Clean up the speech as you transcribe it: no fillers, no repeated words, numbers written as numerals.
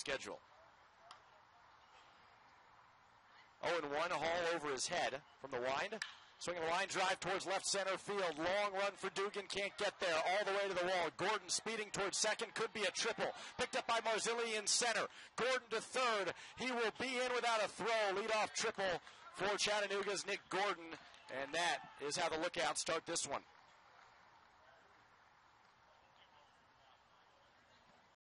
schedule. 0-1, Hall over his head from the wind. Swinging a line drive towards left center field. Long run for Dugan. Can't get there. All the way to the wall. Gordon speeding towards second. Could be a triple. Picked up by Marzilli in center. Gordon to third. He will be in without a throw. Leadoff triple for Chattanooga's Nick Gordon. And that is how the Lookouts start this one.